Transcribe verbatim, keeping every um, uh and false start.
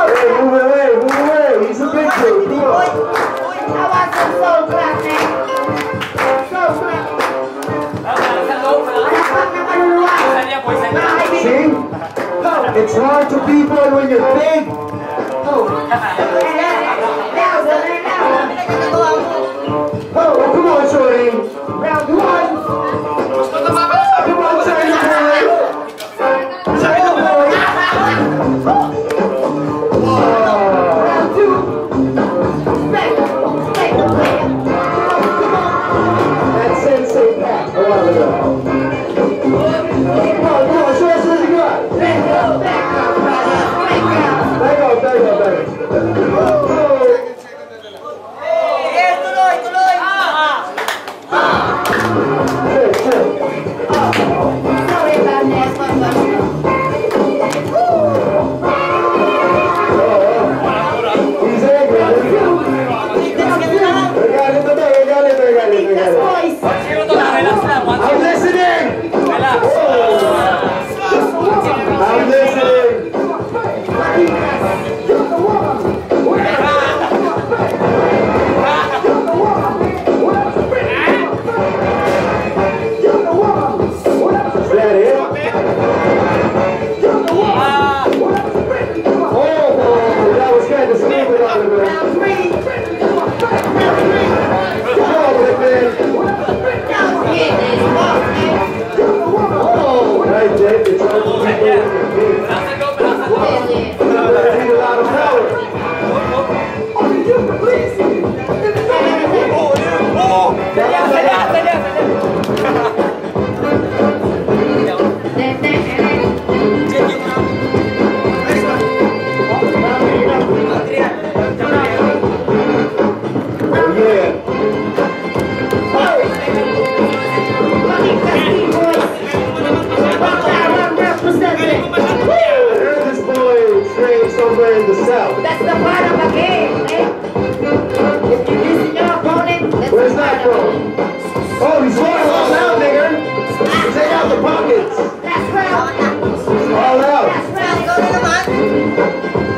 Hey, move away, move away. He's a big dude. Come on. I want some soul clap, man. Soul clap. See? It's hard to people when you're big. Oh. Oh, come on, Shorty. Round one. Come on, Shorty. Round two. That's Sensei Pat. A while ago. Come on, come on, show us what you got. Back up, back up, back up, back up, back up. I'm listening! I'm listening! Is that it? Oh, that was kind of stupid out of it. Round three. Good job, man. Oh, right, Jake. It's hard to keep it in your feet. You need a lot of power. Somewhere in the south. That's the part of the game, eh? If you listen your opponent, that's Where's the that part of from? Oh, he's going all out, nigga. Take out the pockets. That's right. All out. That's right.